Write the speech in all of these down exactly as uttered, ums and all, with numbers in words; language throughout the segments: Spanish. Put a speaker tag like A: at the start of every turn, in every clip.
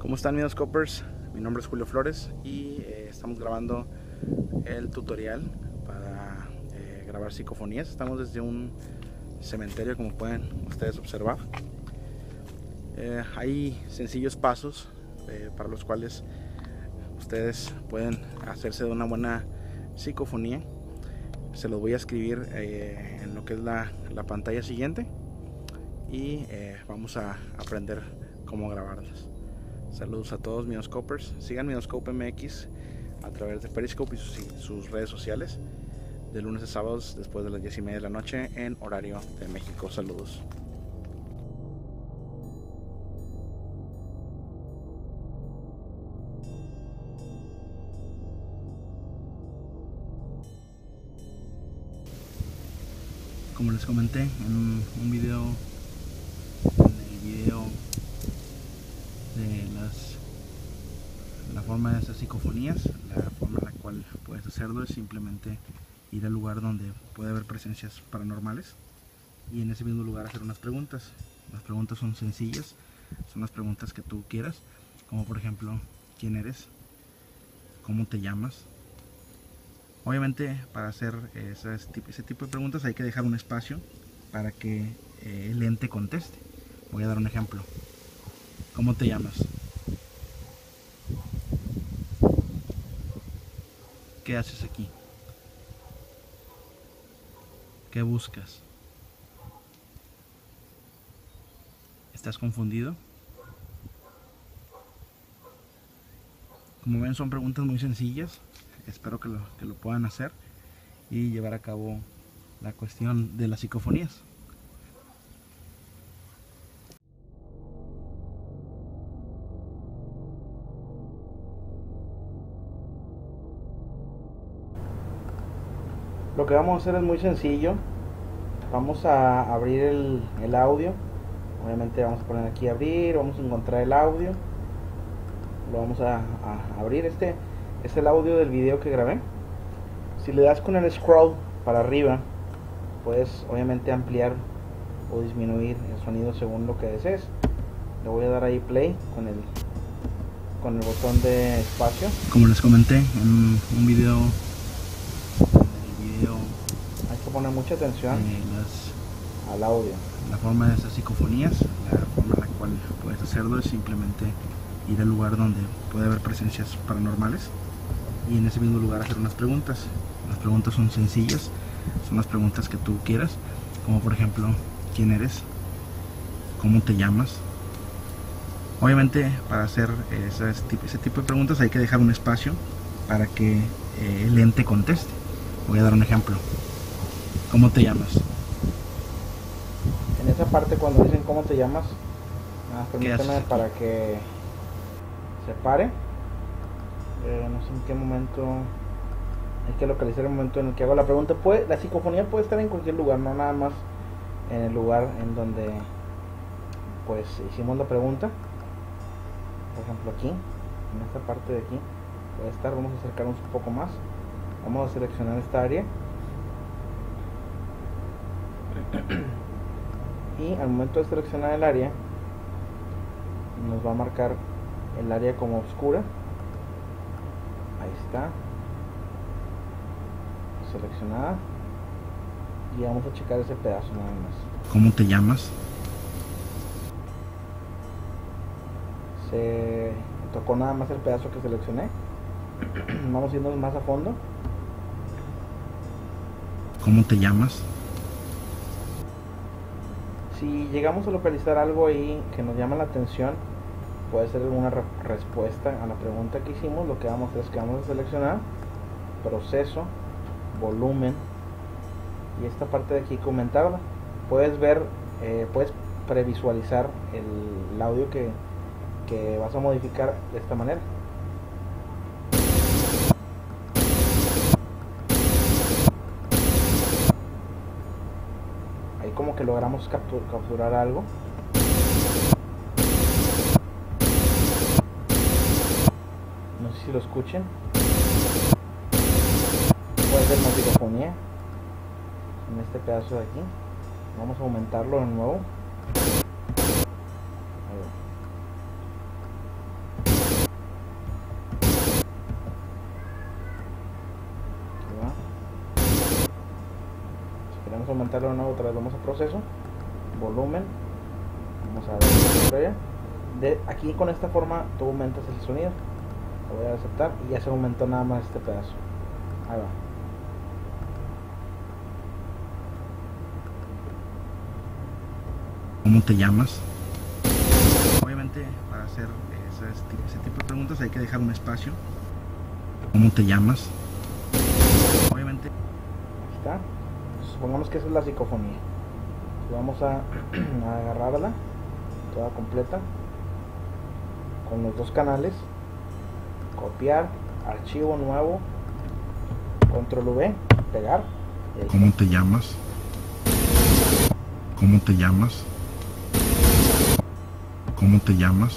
A: ¿Cómo están, mis Scopers? Mi nombre es Julio Flores y eh, estamos grabando el tutorial para eh, grabar psicofonías. Estamos desde un cementerio, como pueden ustedes observar. Eh, hay sencillos pasos eh, para los cuales ustedes pueden hacerse de una buena psicofonía. Se los voy a escribir eh, en lo que es la, la pantalla siguiente y eh, vamos a aprender cómo grabarlas. Saludos a todos, Minoscopers. Sigan Minoscope M X a través de Periscope y sus, sus redes sociales de lunes a sábados después de las diez y media de la noche en horario de México. Saludos. Como les comenté en un video, en el video de las, la forma de hacer psicofonías, la forma en la cual puedes hacerlo es simplemente ir al lugar donde puede haber presencias paranormales y en ese mismo lugar hacer unas preguntas. Las preguntas son sencillas, son las preguntas que tú quieras, como por ejemplo, ¿quién eres? ¿Cómo te llamas? Obviamente, para hacer ese, ese tipo de preguntas hay que dejar un espacio para que eh, el ente conteste. Voy a dar un ejemplo. ¿Cómo te llamas? ¿Qué haces aquí? ¿Qué buscas? ¿Estás confundido? Como ven, son preguntas muy sencillas. Espero que lo, que lo puedan hacer y llevar a cabo la cuestión de las psicofonías. Lo que vamos a hacer es muy sencillo. Vamos a abrir el, el audio. Obviamente vamos a poner aquí abrir, vamos a encontrar el audio. Lo vamos a, a abrir. Este es el audio del video que grabé. Si le das con el scroll para arriba, puedes obviamente ampliar o disminuir el sonido según lo que desees. Le voy a dar ahí play con el con el botón de espacio. Como les comenté en un video, en el video hay que poner mucha atención eh, las, al audio. La forma de hacer psicofonías, la forma en la cual puedes hacerlo es simplemente ir al lugar donde puede haber presencias paranormales y en ese mismo lugar hacer unas preguntas. Las preguntas son sencillas, son las preguntas que tú quieras, como por ejemplo, ¿quién eres? ¿Cómo te llamas? Obviamente, para hacer ese, ese tipo de preguntas hay que dejar un espacio para que eh, el ente conteste. Voy a dar un ejemplo. ¿Cómo te llamas? En esa parte, cuando dicen ¿cómo te llamas?, ah, permíteme para que se pare. Eh, no sé en qué momento hay que localizar el momento en el que hago la pregunta. Puede, la psicofonía puede estar en cualquier lugar, no nada más en el lugar en donde pues hicimos la pregunta. Por ejemplo, aquí en esta parte de aquí puede estar. Vamos a acercarnos un poco más, vamos a seleccionar esta área y al momento de seleccionar el área nos va a marcar el área como oscura. Ahí está seleccionada y vamos a checar ese pedazo nada más. ¿Cómo te llamas? Se tocó nada más el pedazo que seleccioné. Vamos a irnos más a fondo. ¿Cómo te llamas? Si llegamos a localizar algo ahí que nos llama la atención, puede ser alguna re respuesta a la pregunta que hicimos. Lo que vamos a hacer es que vamos a seleccionar proceso, volumen y esta parte de aquí comentarla. Puedes ver, eh, puedes previsualizar el, el audio que, que vas a modificar de esta manera. Ahí como que logramos captur capturar algo. No sé si lo escuchen. Puede ser más psicofonía en este pedazo de aquí. Vamos a aumentarlo de nuevo. Ahí va. Vamos a aumentarlo de nuevo, otra vez vamos a proceso, volumen, vamos a ver la historia. De aquí con esta forma tú aumentas el sonido. Lo voy a aceptar y ya se aumentó nada más este pedazo. Ahí va. ¿Cómo te llamas? Obviamente para hacer ese, ese tipo de preguntas hay que dejar un espacio. ¿Cómo te llamas? Obviamente. Ahí está. Supongamos que esa es la psicofonía. Vamos a, a agarrarla toda completa con los dos canales, copiar, archivo nuevo, control V, pegar. ¿Cómo te llamas? ¿Cómo te llamas? ¿Cómo te llamas?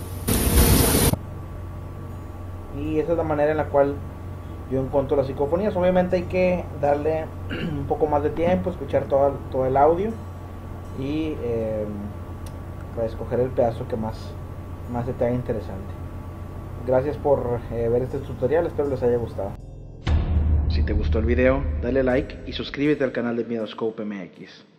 A: Y esa es la manera en la cual yo encuentro las psicofonías. Obviamente hay que darle un poco más de tiempo, escuchar todo, todo el audio y eh, para escoger el pedazo que más, más se te haga interesante. Gracias por eh, ver este tutorial, espero les haya gustado. Si te gustó el video, dale like y suscríbete al canal de Miedoscope M X.